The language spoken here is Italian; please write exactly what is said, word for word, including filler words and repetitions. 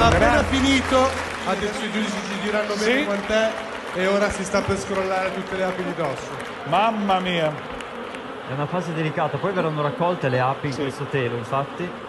appena finito, adesso i giudici ci diranno bene Sì. quant'è e ora si sta per scrollare tutte le api di dosso. Mamma mia. È una fase delicata, poi verranno raccolte le api in Sì. questo telo, infatti.